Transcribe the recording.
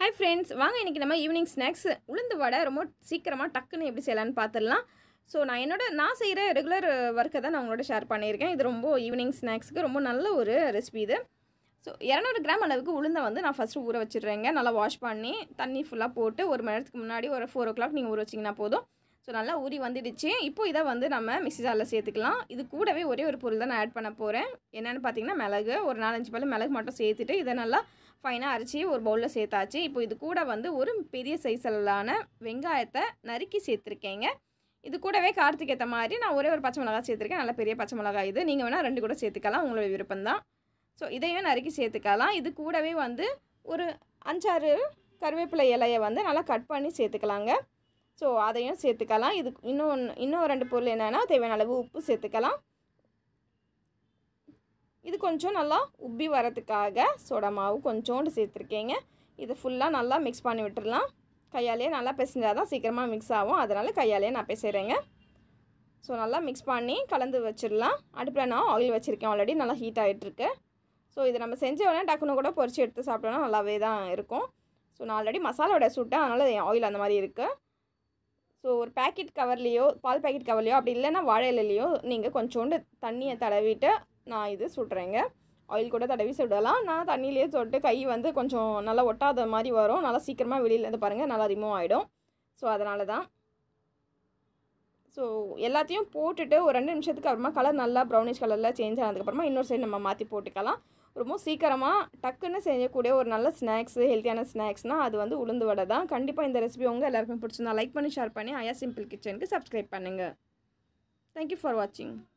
Hi friends, வாங்க இன்றைக்கி நம்ம ஈவினிங் ஸ்நாக்ஸ் உளுந்து வடை ரொம்ப சீக்கிரமாக டக்குன்னு எப்படி செய்யலான்னு பார்த்துடலாம். ஸோ நான் செய்கிற ரெகுலர் ஒர்க்கை தான் நான் உங்களோட ஷேர் பண்ணியிருக்கேன். இது ரொம்ப ஈவினிங் ஸ்நாக்ஸுக்கு ரொம்ப நல்ல ஒரு ரெசிபி இது. ஸோ 200 கிராம் அளவுக்கு உளுந்தை வந்து நான் ஃபஸ்ட்டு ஊற வச்சிடுறேங்க. நல்லா வாஷ் பண்ணி தண்ணி ஃபுல்லாக போட்டு 1 மணி நேரத்துக்கு முன்னாடி ஒரு 4 o'clock நீங்கள் ஊற வச்சிங்கன்னா போதும். ஸோ நல்லா ஊறி வந்துடுச்சு. இப்போ இதை வந்து நம்ம மிக்ஸி ஜாரில் சேர்த்துக்கலாம். இது கூடவே ஒரே ஒரு பொருள் தான் நான் ஆட் பண்ண போகிறேன். என்னென்னு பார்த்தீங்கன்னா மிளகு, ஒரு 4-5 பல் மிளகு மட்டும் சேர்த்துட்டு இதை நல்லா ஃபைனாக அரைச்சி ஒரு பவுலில் சேர்த்தாச்சு. இப்போ இது கூட வந்து ஒரு பெரிய சைஸிலான வெங்காயத்தை நறுக்கி சேர்த்துருக்கேங்க. இது கூடவே காரத்துக்கு ஏற்ற மாதிரி நான் ஒரே ஒரு பச்சை மிளகாய் சேர்த்துருக்கேன். நல்லா பெரிய பச்சை மிளகாய் இது. நீங்கள் வேணால் 2 கூட சேர்த்துக்கலாம், உங்களோட விருப்பம்தான். ஸோ இதையும் நறுக்கி சேர்த்துக்கலாம். இது கூடவே வந்து ஒரு 5-6 கருவேப்பிலை இலையை வந்து நல்லா கட் பண்ணி சேர்த்துக்கலாங்க. ஸோ அதையும் சேர்த்துக்கலாம். இது இன்னும் 2 பொருள் என்னென்னா தேவையான அளவு உப்பு சேர்த்துக்கலாம். இது கொஞ்சம் நல்லா உப்பி வரதுக்காக சோடா மாவு கொஞ்சோண்டு சேர்த்துருக்கேங்க. இது ஃபுல்லாக நல்லா மிக்ஸ் பண்ணி விட்டுடலாம். கையாலேயே நல்லா பிசைஞ்சால் தான் சீக்கிரமாக மிக்ஸ் ஆகும். அதனால் கையாலேயே நான் பிசைகிறேங்க. ஸோ நல்லா மிக்ஸ் பண்ணி கலந்து வச்சிடலாம். அடுப்பில் நான் ஆயில் வச்சுருக்கேன், ஆல்ரெடி நல்லா ஹீட் ஆகிட்டுருக்கு. ஸோ இது நம்ம செஞ்ச உடனே டக்குன்னு கூட பொரிச்சு எடுத்து சாப்பிட்டோன்னா நல்லாவே தான் இருக்கும். ஸோ நான் ஆல்ரெடி மசாலாவோட சுட்டேன், அதனால் ஆயில் அந்த மாதிரி இருக்குது. ஸோ ஒரு பேக்கெட் கவர்லேயோ பால் பேக்கெட் கவர்லையோ அப்படி இல்லைன்னா வாழை இலையிலையோ நீங்கள் கொஞ்சோண்டு தண்ணியை தடவிட்டு நான் இது சுடுறேங்க. ஆயில் கூட தடவி சுடலாம். நான் தண்ணியிலே தொட்டு கை வந்து கொஞ்சம் நல்லா ஒட்டாத மாதிரி வரும். நல்லா சீக்கிரமாக வெளியில் இருந்து பாருங்கள் நல்லா ரிமூவ் ஆகிடும். ஸோ அதனால தான். ஸோ எல்லாத்தையும் போட்டுட்டு ஒரு 2 நிமிஷத்துக்கு அப்புறமா கலர் நல்லா ப்ரௌனிஷ் கலரில் சேஞ்ச் ஆனதுக்கப்புறமா இன்னொரு சைடு நம்ம மாற்றி போட்டுக்கலாம். ரொம்ப சீக்கிரமாக டக்குன்னு செய்யக்கூடிய ஒரு நல்ல ஸ்நாக்ஸு, ஹெல்த்தியான ஸ்நாக்ஸ்னால் அது வந்து உளுந்து வடை தான். கண்டிப்பாக இந்த ரெசிபி உங்கள் எல்லாருக்குமே பிடிச்சிருந்தா லைக் பண்ணி ஷேர் பண்ணி ஐயா சிம்பிள் கிச்சனுக்கு சப்ஸ்கிரைப் பண்ணுங்கள். தேங்க்யூ ஃபார் வாட்சிங்.